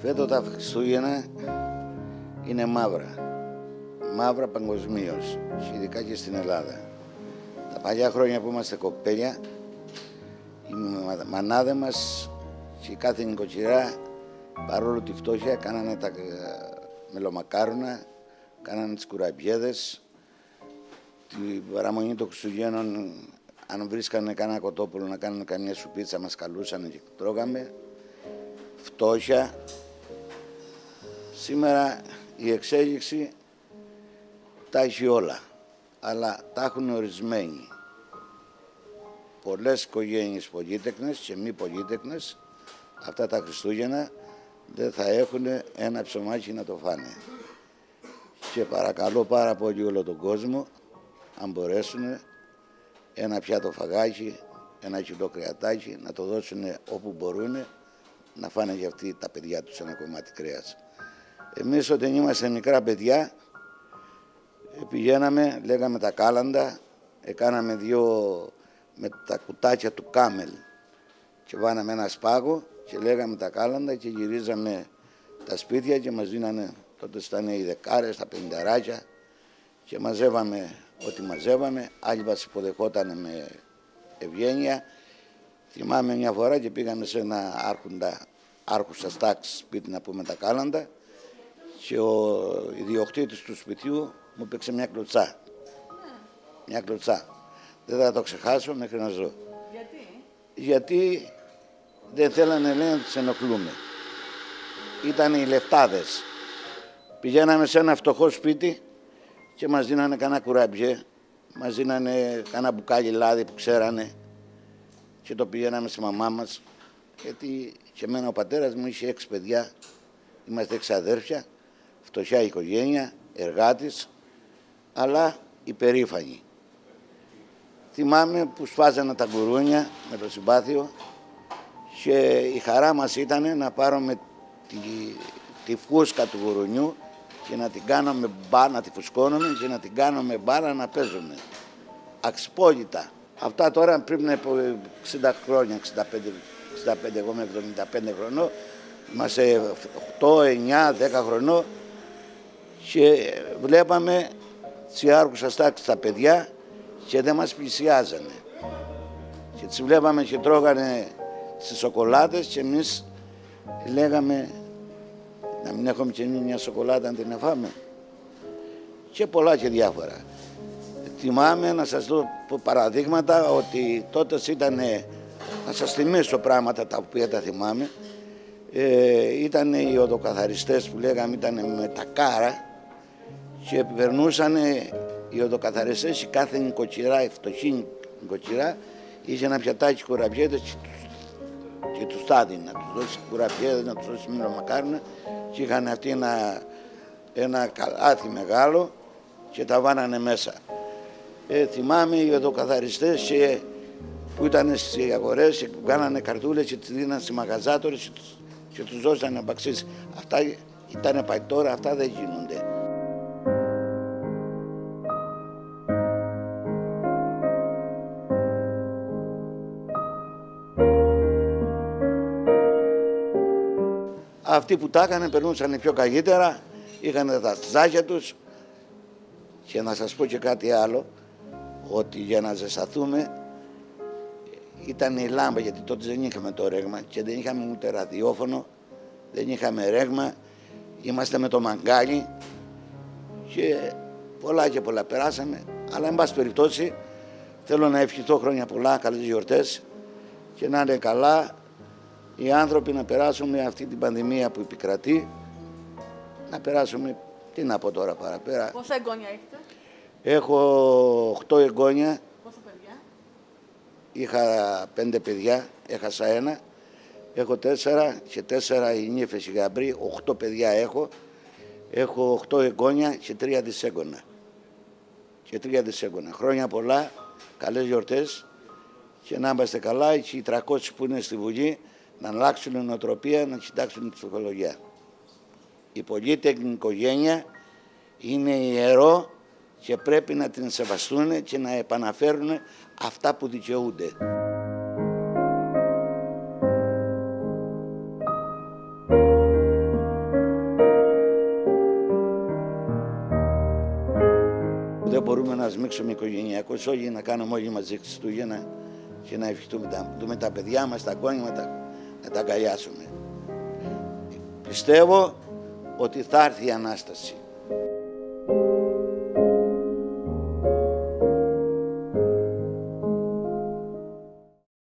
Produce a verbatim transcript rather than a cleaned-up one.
Φέτος τα Χριστούγεννα είναι μαύρα. Μαύρα παγκοσμίως, ειδικά και στην Ελλάδα. Τα παλιά χρόνια που είμαστε κοπέλια, οι μανάδες μας και κάθε νοικοκυρά, παρόλο τη φτώχεια, κάνανε τα μελομακάρονα, κάνανε τις κουραμπιέδες. Την παραμονή των Χριστουγέννων, αν βρίσκανε κανένα κοτόπουλο να κάνουν καμιά σουπίτσα, μας καλούσαν και τρώγαμε. Φτώχεια. Σήμερα η εξέλιξη τα έχει όλα, αλλά τα έχουν ορισμένοι. Πολλές οικογένειες πολύτεκνες και μη πολύτεκνες, αυτά τα Χριστούγεννα δεν θα έχουν ένα ψωμάκι να το φάνε. Και παρακαλώ πάρα πολύ όλο τον κόσμο, αν μπορέσουν, ένα πιάτο φαγάκι, ένα κιλό κρεατάκι, να το δώσουν όπου μπορούν, να φάνε για αυτοί τα παιδιά τους ένα κομμάτι κρέας. Εμείς όταν είμαστε μικρά παιδιά, πηγαίναμε, λέγαμε τα κάλαντα, έκαναμε δύο με τα κουτάκια του Κάμελ και βάναμε ένα σπάγο και λέγαμε τα κάλαντα και γυρίζαμε τα σπίτια και μας δίνανε, τότε ήταν οι δεκάρες, τα πενηνταράκια και μαζεύαμε ό,τι μαζεύαμε, άλλοι μας υποδεχόταν με ευγένεια. Θυμάμαι μια φορά και πήγαμε σε ένα άρχοντα, άρχουσα τάξη σπίτι να πούμε τα κάλαντα και ο ιδιοκτήτης του σπιτιού μου παίξε μια κλωτσά. Μια κλωτσά. Δεν θα το ξεχάσω μέχρι να ζω. Γιατί? Γιατί δεν θέλανε, λέει, να τους ενοχλούμε. Ήταν οι λεφτάδες. Πηγαίναμε σε ένα φτωχό σπίτι και μας δίνανε κανένα κουραμπιέ, μας δίνανε κανένα μπουκάλι λάδι που ξέρανε και το πηγαίναμε στη μαμά μας, γιατί και εμένα ο πατέρας μου είχε έξι παιδιά, είμαστε έξι αδέρφια, φτωχιά οικογένεια, εργάτης, αλλά υπερήφανοι. Θυμάμαι που σφάζανε τα γκουρούνια με το συμπάθειο και η χαρά μας ήταν να πάρουμε τη, τη φούσκα του γουρουνιού και να την κάνουμε μπάλα, να τη φουσκώνουμε και να την κάνουμε μπάλα να παίζουμε. Αξιπόλυτα. Αυτά τώρα πριν από εξήντα χρόνια, εξήντα πέντε, εξήντα πέντε, εγώ είμαι εβδομήντα πέντε χρονών, είμαστε οκτώ, εννιά, δέκα χρονών και βλέπαμε τις άρχουσες τάξεις τα παιδιά και δεν μας πλησιάζανε. Και τις βλέπαμε και τρώγανε τις σοκολάτες και εμείς λέγαμε να μην έχουμε και εμείς μια σοκολάτα να την φάμε. Και πολλά και διάφορα. Θυμάμαι να σας δω παραδείγματα ότι τότε ήταν, να σας θυμίσω πράγματα τα οποία τα θυμάμαι, ε, ήταν οι οδοκαθαριστές που λέγαμε, ήταν με τα κάρα και περνούσαν οι οδοκαθαριστές, η κάθε νοικοκυρά, η φτωχή νοικοκυρά, είχε ένα πιατάκι κουραμπιέδες και, και τους τα έδινε, να τους δώσει κουραμπιέδες, να τους δώσει μελομακάρονα και είχαν αυτοί ένα, ένα καλάθι μεγάλο και τα βάνανε μέσα. Ε, θυμάμαι οι οδοκαθαριστές και, που ήταν στις αγορές και που κάνανε καρτούλες και τις δίναν στις μαγαζάτορες και τους, και τους δώσανε μπαξίς. Αυτά ήταν πάει τώρα, αυτά δεν γίνονται. Αυτοί που τα έκαναν περνούσαν πιο καλύτερα, είχαν τα ζάχια τους και να σας πω και κάτι άλλο, ότι για να ζεσταθούμε ήταν η λάμπα, γιατί τότε δεν είχαμε το ρέγμα και δεν είχαμε ούτε ραδιόφωνο, δεν είχαμε ρέγμα, είμαστε με το μαγκάλι και πολλά και πολλά περάσαμε, αλλά εν πάση περιπτώσει θέλω να ευχηθώ χρόνια πολλά, καλές γιορτές και να είναι καλά οι άνθρωποι να περάσουμε αυτή την πανδημία που επικρατεί, να περάσουμε, τι να πω τώρα παραπέρα. Πόσα εγγόνια έχετε? Έχω οκτώ εγγόνια. Πόσα παιδιά? Είχα πέντε παιδιά, έχασα ένα. Έχω τέσσερα και τέσσερα οι νύφες οι γαμπροί, οχτώ παιδιά έχω. Έχω οχτώ εγγόνια και τρία δισέγγωνα. Και τρία δισέγγωνα. Χρόνια πολλά, καλές γιορτές και να είμαστε καλά και οι τριακόσιοι που είναι στη Βουλή να αλλάξουν η νοοτροπία, να κοιτάξουν τη ψυχολογία. Η πολύτεκνη οικογένεια είναι ιερό και πρέπει να την σεβαστούν και να επαναφέρουν αυτά που δικαιούνται. να σμίξουμε οικογενειακώς όλοι, να κάνουμε όλοι μαζί Χριστούγεννα και να ευχηθούμε τα, δούμε τα παιδιά μας, τα γόνια μας, να τα αγκαλιάσουμε. Πιστεύω ότι θα έρθει η Ανάσταση.